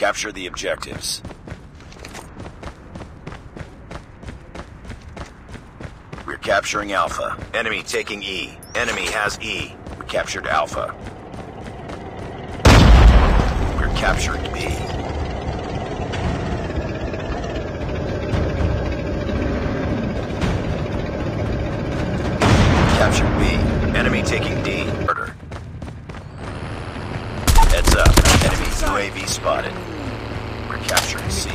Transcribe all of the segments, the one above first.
Capture the objectives. We're capturing Alpha. Enemy taking E. Enemy has E. We captured Alpha. We're capturing B. Captured B. Enemy taking D. Murder. Heads up. Enemy UAV spotted. We're capturing C.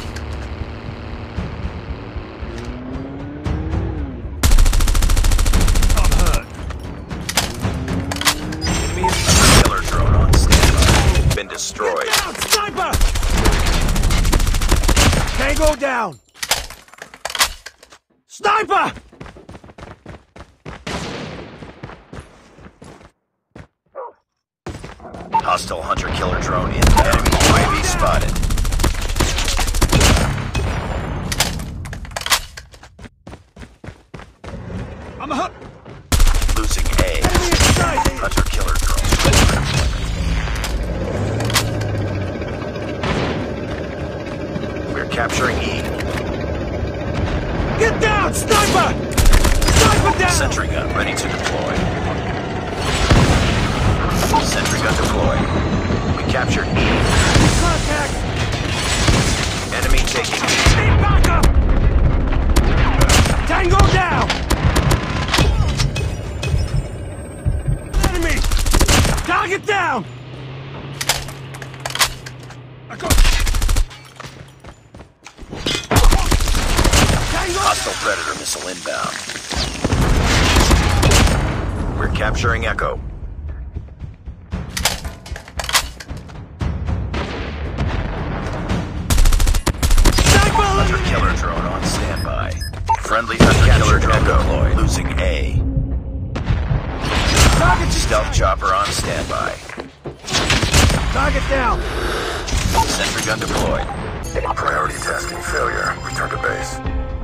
I'm hurt. Enemy is Killer drone on standby. Been destroyed. Get down, sniper! Tango down! Sniper! Hostile hunter-killer drone in. Enemy UAV spotted. I'm hurt! Losing A. Enemy in sight! Hunter-killer drone. We're capturing E. Get down, sniper! Sniper down! Sentry gun ready to deploy. Sentry gun deployed. We captured E. Contact! Enemy taking E. Need backup! Tango down! Enemy! Target down! I got... Tango! Hostile Predator missile inbound. We're capturing Echo. Hunter-killer drone on standby. Friendly hunter-killer drone deployed. Losing A. Target Stealth chopper on standby. Target down! Sentry gun deployed. Priority tasking failure. Return to base.